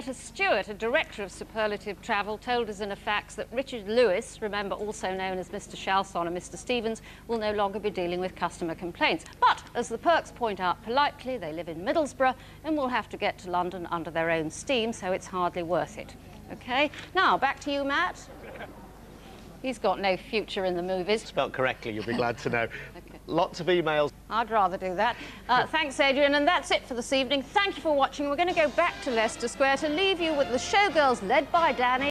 Henrietta Stewart, a director of Superlative Travel, told us in a fax that Richard Lewis, remember also known as Mr. Chalson and Mr. Stevens, will no longer be dealing with customer complaints. But, as the Perks point out politely, they live in Middlesbrough and will have to get to London under their own steam, so it's hardly worth it. OK? Now, back to you, Matt. He's got no future in the movies. Spelt correctly, you'll be glad to know. Okay. Lots of emails. I'd rather do that. Thanks, Adrian, and that's it for this evening. Thank you for watching. We're going to go back to Leicester Square to leave you with the Showgirls, led by Danny.